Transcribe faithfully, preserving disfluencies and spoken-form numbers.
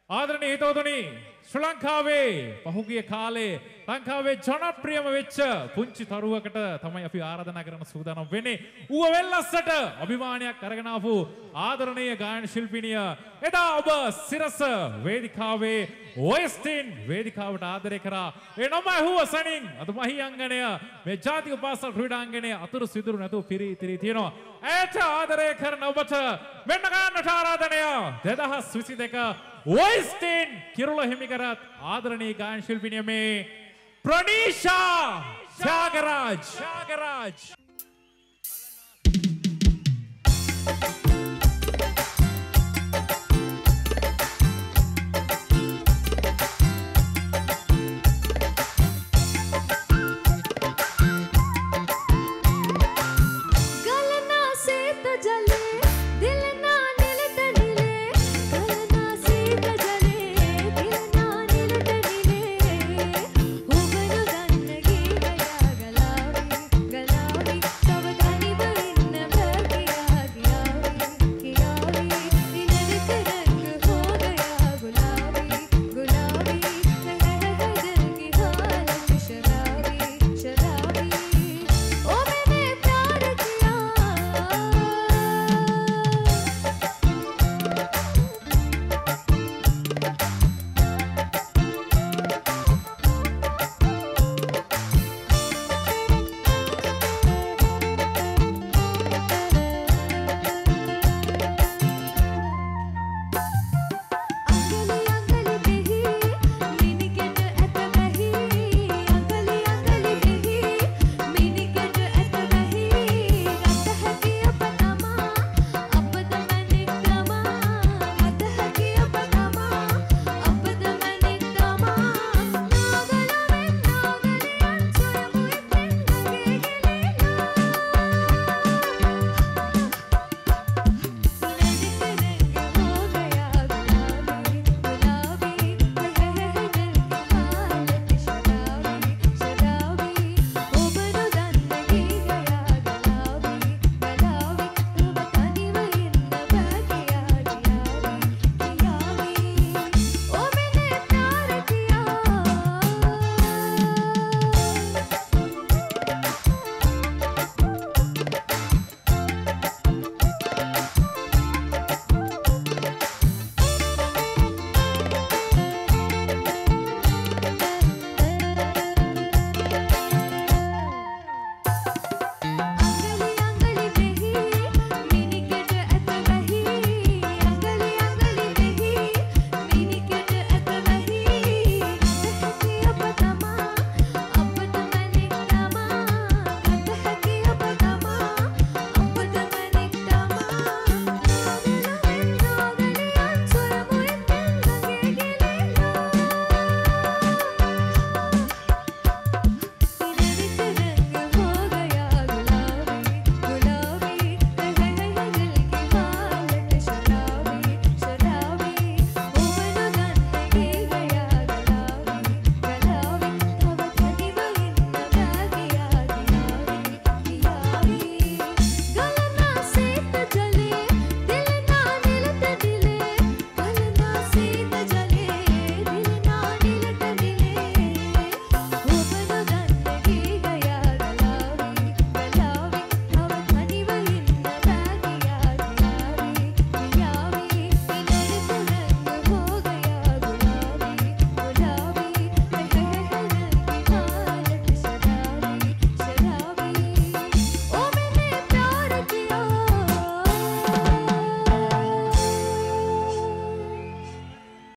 ආදරණීය හිතවතුනි ශ්‍රී ලංකාවේ පහුගිය කාලේ ලංකාවේ ජනප්‍රියම වෙච්ච පුංචි තරුවකට තමයි අපි ආරාධනා කරන සූදානම් වෙන්නේ. ඌව වෙල්ලස්සට අභිමානයක් අරගෙන ආපු ආදරණීය ගායන ශිල්පිනිය එදා ඔබ සිරස වේදිකාවේ ඔයස්ටින් වේදිකාවට ආදරය කරා. ඒ නම ඇහුව සනින් අද මහියංගනය මේ ජාතික පාසල් ක්‍රීඩාංගණයේ අතුරු සිදුරු නැතුව පිරී ඉතිරී තියෙනවා. ඇයට ආදරය කරන ඔබට මෙන්න ගන්නට ආරාධනය දෙදහස් විසි දෙක ඔයස්ටින් කිරුළ හිමිකරත් ආදරණීය ගායන ශිල්පිනිය මේ ප්‍රනීෂා ත්‍යාගරාජ් ත්‍යාගරාජ්